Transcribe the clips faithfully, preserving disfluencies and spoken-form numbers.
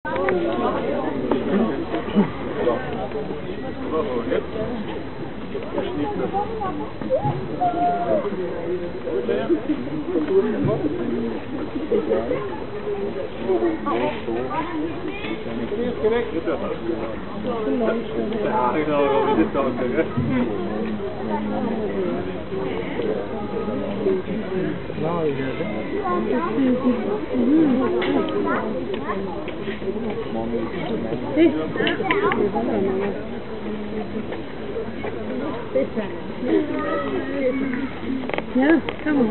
Ja, kann man.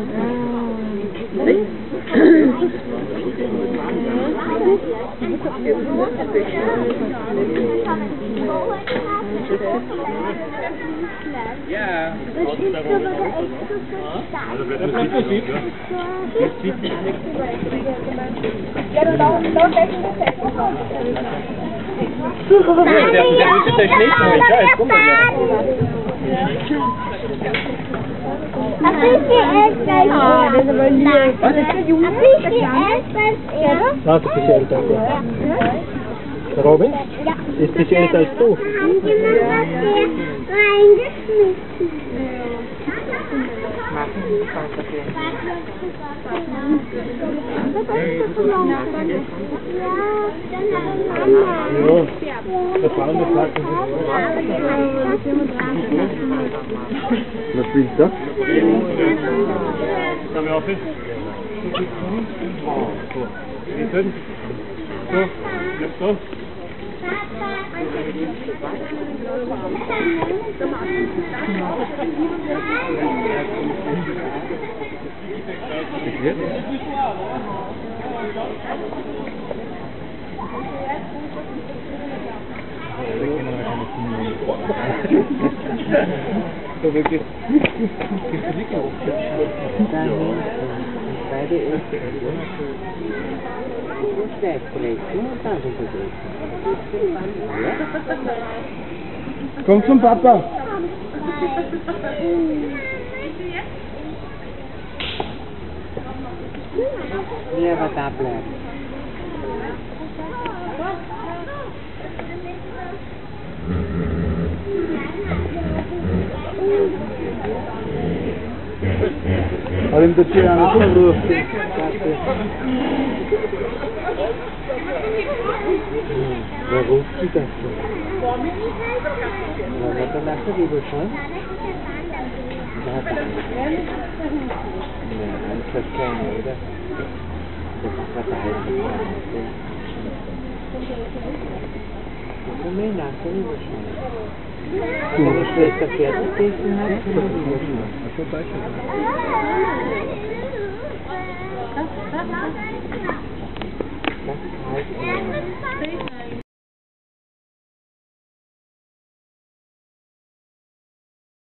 Ja. Ja, dan dan dan denk ik dat het wel. Der müsste der Schnee kommen, ja, jetzt kommt er. Een beetje ijsbijs. Ah, dit is wel niet. Wat is het, jongen? Een beetje ijsbijs eerder. Dat is een beetje älter als du. Robin? Ja. Ist ein bisschen älter als du. Haben Sie mir das hier reingeschmissen? Ja, das war eine Flagge. Was willst du? Kann wir aufhören? So. Hinten. So. Jetzt so. So wirklich. Beide erste Komm zum Papa. Hier was da bleibt. Har du inte tjänat så bra? Wer ruft sie das so? Na, was dann hast du die bescheuert? Ja, das ist keine, oder? Das ist was da heißt. Das ist mir nach, das ist bescheuert. Wenn die Schwester fertig gegessen hat, kann man die das heißt,